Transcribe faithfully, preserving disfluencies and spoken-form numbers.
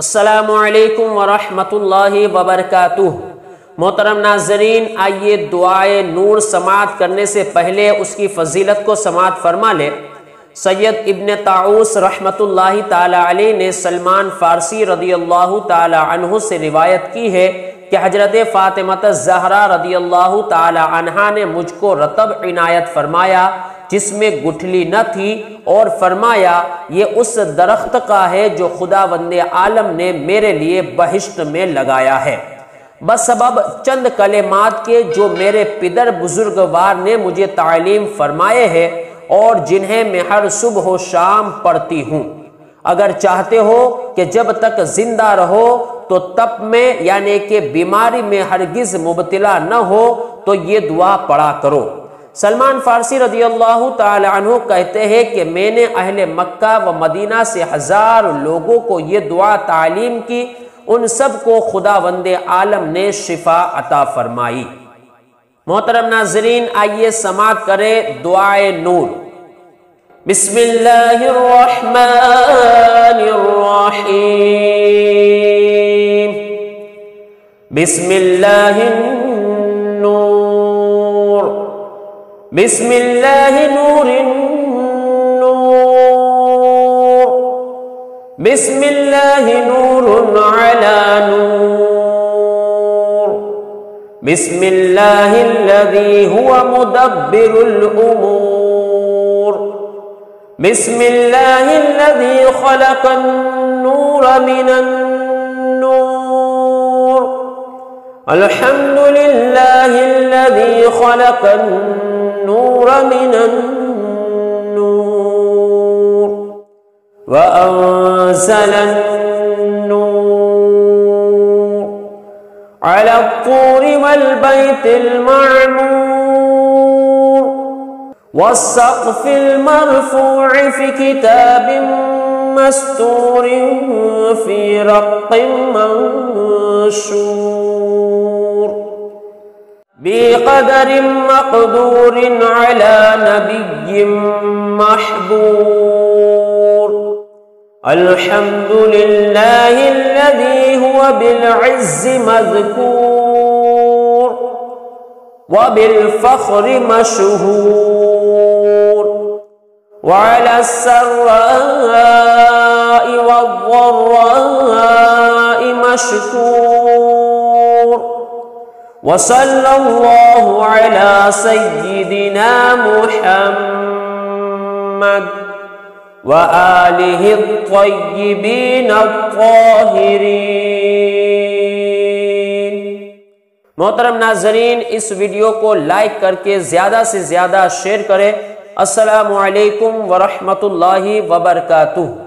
अस्सलामु अलैकुम वरहमतुल्लाहि वबरकातुह। मोहतरम नाज़रीन, आइए दुआए नूर समात करने से पहले उसकी फजीलत को समात फरमा ले। सैयद इब्न ताऊस रहमतुल्लाहि ताला अलैह ने सलमान फारसी रदियल्लाहु ताला अन्हु से रिवायत की है कि हजरत फ़ातिमा ज़हरा रदियल्लाहु ताला अन्हा ने मुझको रतब इनायत फरमाया जिसमें गुठली न थी, और फरमाया ये उस दरख्त का है जो खुदावंदे आलम ने मेरे लिए बहिश्त में लगाया है, बस सबब चंद कलेमात के जो मेरे पिदर बुजुर्गवार ने मुझे तालीम फरमाए हैं और जिन्हें मैं हर सुबह व शाम पढ़ती हूँ। अगर चाहते हो कि जब तक जिंदा रहो तो तप में यानी कि बीमारी में हरगिज मुबतला न हो तो ये दुआ पढ़ा करो। सलमान फारसी रदियल्लाहु ताला अन्हु कहते हैं कि मैंने अहले मक्का व मदीना से हजार लोगों को ये दुआ तालीम की, उन सब को खुदावंदे आलम ने शिफा अता फरमाई। मोहतरम नाज़रीन, आइए समात करें दुआए नूर। बिस्मिल्लाहिर्रहमानिर्रहीम, बिस्मिल्लाहिन नूर, बिस्मिल्लाहि नूरिन नूर, बिस्मिल्लाहि नूरुन अला नूर, बिस्मिल्लाहिल्लज़ी हुवा मुदब्बिरुल उमूर, बिस्मिल्लाहिल्लज़ी खलक़न नूर मिनन नूर, अल्हम्दुलिल्लाहिल्लज़ी खलक़न नूर मिनन नूर व अंज़लन नूर अला तूरि वल बैतिल मअमूर वस्सक़्फ़िल मरफ़ूइ फ़ी किताबिन मस्तूरिन फ़ी रक़्क़िन मंशूर बिक़दरिन मक़दूरिन अला नबिय्यिन महबूर, अल्हम्दुलिल्लाहिल्लज़ी हुवा बिल-इज़्ज़ि मज़कूर व बिल-फ़ख़्रि मशहूर व अला-s-सर्रा'i वज़-ज़र्रा'i मशकूर व सल्लल्लाहु अला सय्यिदिना मुहम्मद व आलिहि त्तय्यिबीन त्ताहिरीन। मोहतरम नाज़रीन, इस वीडियो को लाइक करके ज़्यादा से ज़्यादा शेयर करें। अस्सलामु अलैकुम व रहमतुल्लाहि व बरकातुहू।